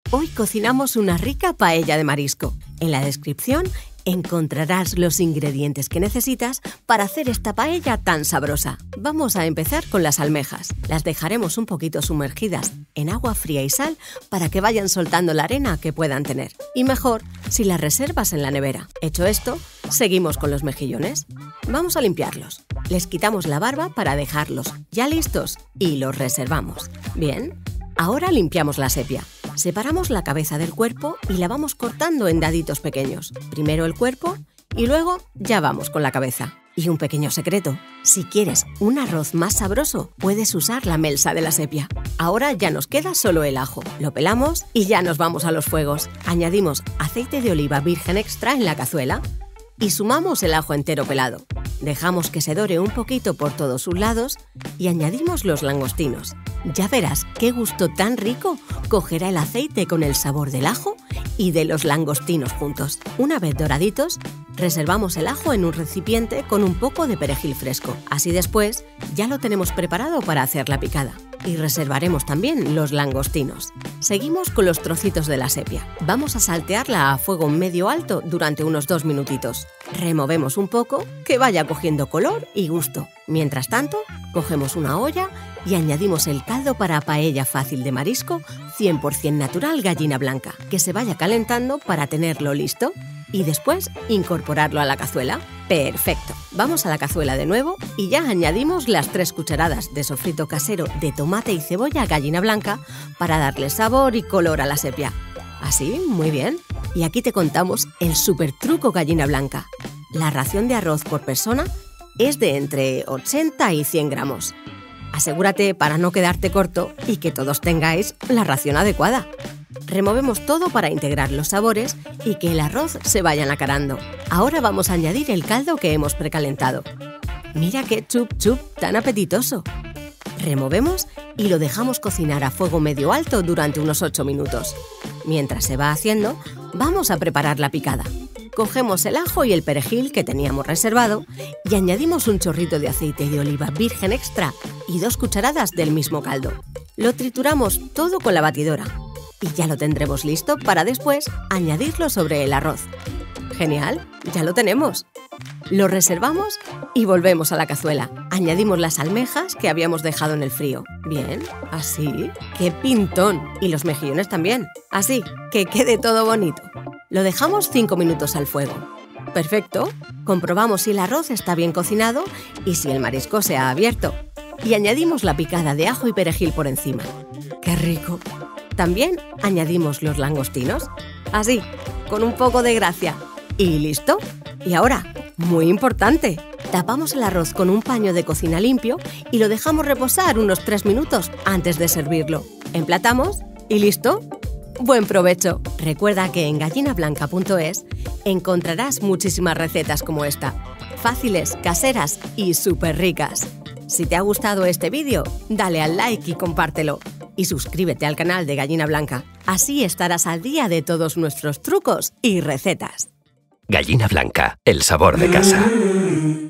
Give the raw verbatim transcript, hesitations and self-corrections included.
Hoy cocinamos una rica paella de marisco. En la descripción encontrarás los ingredientes que necesitas para hacer esta paella tan sabrosa. Vamos a empezar con las almejas. Las dejaremos un poquito sumergidas en agua fría y sal para que vayan soltando la arena que puedan tener. Y mejor si las reservas en la nevera. Hecho esto, seguimos con los mejillones. Vamos a limpiarlos. Les quitamos la barba para dejarlos ya listos y los reservamos. Bien, ahora limpiamos la sepia. Separamos la cabeza del cuerpo y la vamos cortando en daditos pequeños. Primero el cuerpo y luego ya vamos con la cabeza. Y un pequeño secreto: si quieres un arroz más sabroso, puedes usar la melsa de la sepia. Ahora ya nos queda solo el ajo. Lo pelamos y ya nos vamos a los fuegos. Añadimos aceite de oliva virgen extra en la cazuela y sumamos el ajo entero pelado. Dejamos que se dore un poquito por todos sus lados y añadimos los langostinos. Ya verás qué gusto tan rico cogerá el aceite con el sabor del ajo y de los langostinos juntos. Una vez doraditos, reservamos el ajo en un recipiente con un poco de perejil fresco. Así después ya lo tenemos preparado para hacer la picada. Y reservaremos también los langostinos. Seguimos con los trocitos de la sepia. Vamos a saltearla a fuego medio alto durante unos dos minutitos. Removemos un poco, que vaya cogiendo color y gusto. Mientras tanto, cogemos una olla y añadimos el caldo para paella fácil de marisco cien por cien natural Gallina Blanca, que se vaya calentando para tenerlo listo y después incorporarlo a la cazuela. ¡Perfecto! Vamos a la cazuela de nuevo y ya añadimos las tres cucharadas de sofrito casero de tomate y cebolla Gallina Blanca para darle sabor y color a la sepia. ¿Así? Muy bien. Y aquí te contamos el super truco Gallina Blanca. La ración de arroz por persona es de entre ochenta y cien gramos. Asegúrate para no quedarte corto y que todos tengáis la ración adecuada. Removemos todo para integrar los sabores y que el arroz se vaya nacarando. Ahora vamos a añadir el caldo que hemos precalentado. ¡Mira qué chup chup tan apetitoso! Removemos y lo dejamos cocinar a fuego medio alto durante unos ocho minutos. Mientras se va haciendo, vamos a preparar la picada. Cogemos el ajo y el perejil que teníamos reservado y añadimos un chorrito de aceite de oliva virgen extra y dos cucharadas del mismo caldo. Lo trituramos todo con la batidora y ya lo tendremos listo para después añadirlo sobre el arroz. ¡Genial! ¡Ya lo tenemos! Lo reservamos y volvemos a la cazuela. Añadimos las almejas que habíamos dejado en el frío. Bien, así. ¡Qué pintón! Y los mejillones también. Así, que quede todo bonito. Lo dejamos cinco minutos al fuego. Perfecto. Comprobamos si el arroz está bien cocinado y si el marisco se ha abierto. Y añadimos la picada de ajo y perejil por encima. ¡Qué rico! También añadimos los langostinos. Así, con un poco de gracia. ¿Y listo? Y ahora, muy importante, tapamos el arroz con un paño de cocina limpio y lo dejamos reposar unos tres minutos antes de servirlo. Emplatamos y listo. ¡Buen provecho! Recuerda que en gallina blanca punto es encontrarás muchísimas recetas como esta, fáciles, caseras y súper ricas. Si te ha gustado este vídeo, dale al like y compártelo. Y suscríbete al canal de Gallina Blanca. Así estarás al día de todos nuestros trucos y recetas. Gallina Blanca, el sabor de casa.